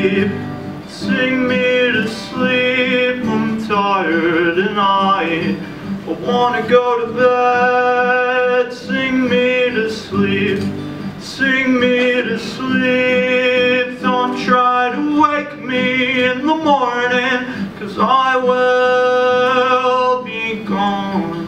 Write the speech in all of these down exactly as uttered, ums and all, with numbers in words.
sleep, sing me to sleep. I'm tired and I, I wanna go to bed. Sing me to sleep, sing me to sleep. Don't try to wake me in the morning, 'cause I will be gone.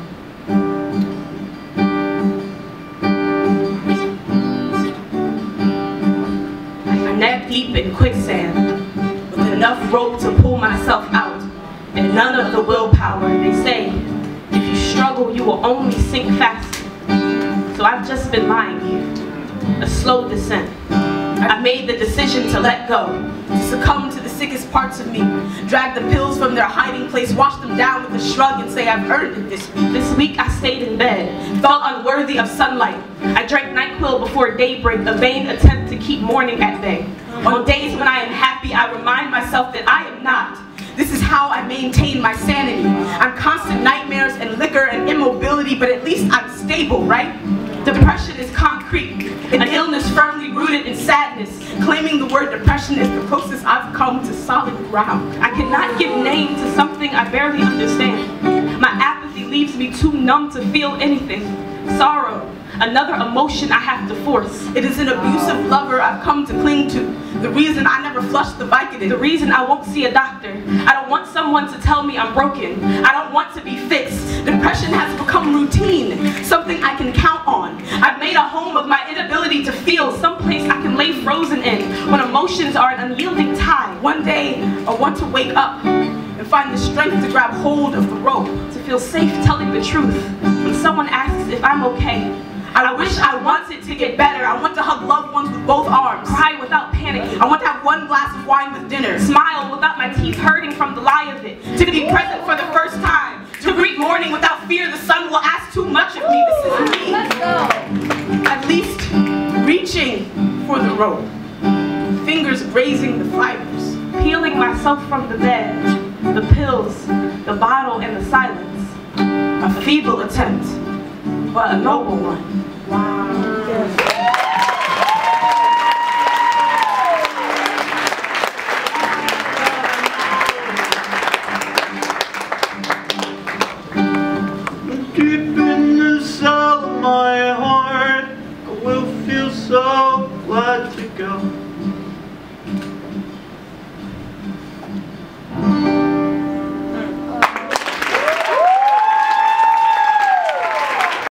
Neck deep in quicksand, with enough rope to pull myself out, and none of the willpower. They say, if you struggle, you will only sink faster. So I've just been lying here, a slow descent. I made the decision to let go, to succumb to the sickest parts of me, drag the pills from their hiding place, wash them down with a shrug and say I've earned it this week. This week I stayed in bed, felt unworthy of sunlight. I drank NyQuil before daybreak, a vain attempt to keep morning at bay. On days when I am happy, I remind myself that I am not. This is how I maintain my sanity. I'm constant nightmares and liquor and immobility, but at least I'm stable, right? Depression is concrete, an illness firmly rooted in sadness. Claiming the word depression is the closest I've come to solid ground. I cannot give name to something I barely understand. My apathy leaves me too numb to feel anything. Sorrow, another emotion I have to force. It is an abusive lover I've come to cling to. The reason I never flush the Vicodin. The reason I won't see a doctor. I don't want someone to tell me I'm broken. I don't want to be fixed. Depression has become routine, something I can count on. I've made a home of my inability to feel, someplace I can lay frozen in when emotions are an unyielding tie. One day, I want to wake up and find the strength to grab hold of the rope, to feel safe telling the truth when someone asks if I'm okay. I wish I wanted to get better. I want to hug loved ones with both arms. Cry without panicking. I want to have one glass of wine with dinner. Smile without my teeth hurting from the lie of it. To be present for the first time. To greet morning without fear the sun will ask too much of me. This is me. Let's go. At least reaching for the rope. Fingers grazing the fibers. Peeling myself from the bed. The pills, the bottle, and the silence. A feeble attempt, but a noble one. Wow.